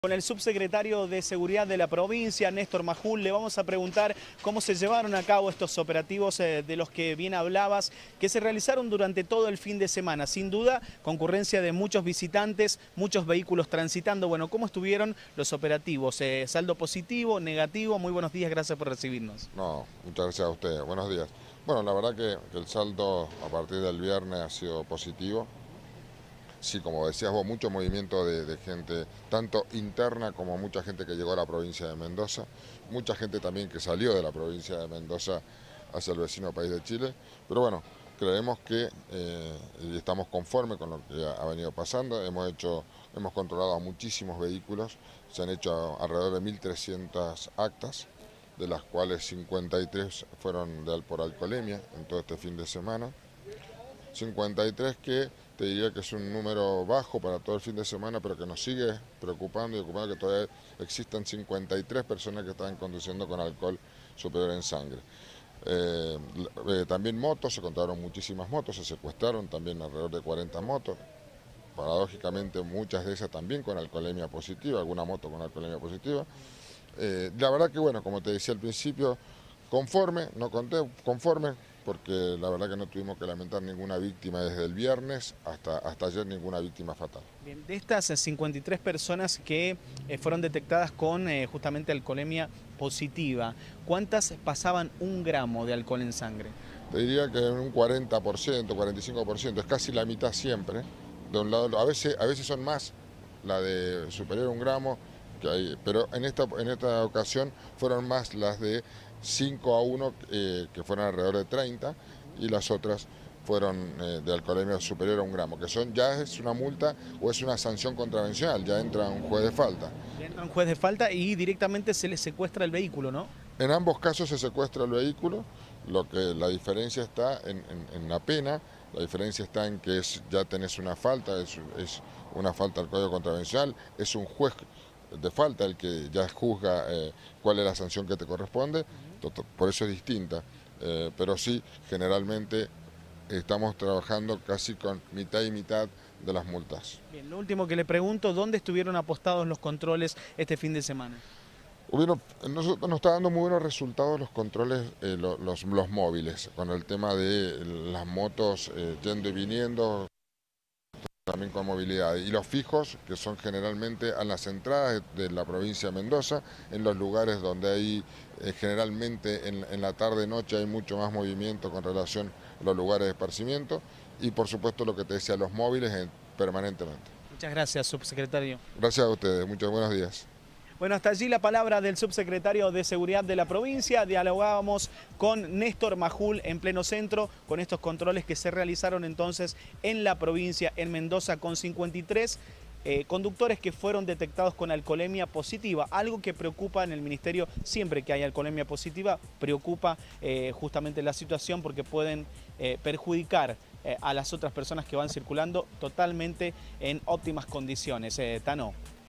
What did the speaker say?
Con el subsecretario de Seguridad de la provincia, Néstor Majul, le vamos a preguntar cómo se llevaron a cabo estos operativos de los que bien hablabas, que se realizaron durante todo el fin de semana. Sin duda, concurrencia de muchos visitantes, muchos vehículos transitando. Bueno, ¿cómo estuvieron los operativos? ¿Saldo positivo, negativo? Muy buenos días, gracias por recibirnos. No, muchas gracias a ustedes. Buenos días. Bueno, la verdad que el saldo a partir del viernes ha sido positivo. Sí, como decías vos, mucho movimiento de gente, tanto interna como mucha gente que llegó a la provincia de Mendoza, mucha gente también que salió de la provincia de Mendoza hacia el vecino país de Chile. Pero bueno, creemos que y estamos conformes con lo que ha venido pasando. Hemos controlado a muchísimos vehículos, se han hecho alrededor de 1.300 actas, de las cuales 53 fueron por alcoholemia en todo este fin de semana. 53 que te diría que es un número bajo para todo el fin de semana, pero que nos sigue preocupando y ocupando que todavía existan 53 personas que estaban conduciendo con alcohol superior en sangre. También motos, se contaron muchísimas motos, se secuestraron también alrededor de 40 motos. Paradójicamente muchas de esas también con alcoholemia positiva, alguna moto con alcoholemia positiva. La verdad que bueno, como te decía al principio, conforme, porque la verdad que no tuvimos que lamentar ninguna víctima desde el viernes hasta ayer, ninguna víctima fatal. Bien, de estas 53 personas que fueron detectadas con justamente alcoholemia positiva, ¿cuántas pasaban 1 gramo de alcohol en sangre? Te diría que un 40%, 45%, es casi la mitad siempre. De un lado, a veces son más la de superior a 1 gramo, pero en esta ocasión fueron más las de 5-1, que fueron alrededor de 30, y las otras fueron de alcoholemia superior a 1 gramo, que ya es una multa o es una sanción contravencional, ya entra un juez de falta. Entra un juez de falta y directamente se le secuestra el vehículo, ¿no? En ambos casos se secuestra el vehículo, la diferencia está en la pena, la diferencia está en que ya tenés una falta, es una falta al código contravencional, es un juez de falta el que ya juzga cuál es la sanción que te corresponde, por eso es distinta, pero sí, generalmente estamos trabajando casi con mitad y mitad de las multas. Bien, lo último que le pregunto, ¿dónde estuvieron apostados los controles este fin de semana? Nos está dando muy buenos resultados los controles, los móviles, con el tema de las motos yendo y viniendo, también con movilidad, y los fijos, que son generalmente a las entradas de la provincia de Mendoza, en los lugares donde hay generalmente en la tarde-noche hay mucho más movimiento con relación a los lugares de esparcimiento, y por supuesto lo que te decía, los móviles permanentemente. Muchas gracias, subsecretario. Gracias a ustedes, muchos buenos días. Bueno, hasta allí la palabra del subsecretario de Seguridad de la provincia. Dialogábamos con Néstor Majul en pleno centro, con estos controles que se realizaron entonces en la provincia, en Mendoza, con 53 conductores que fueron detectados con alcoholemia positiva, algo que preocupa en el ministerio. Siempre que hay alcoholemia positiva, preocupa justamente la situación, porque pueden perjudicar a las otras personas que van circulando totalmente en óptimas condiciones. Tano.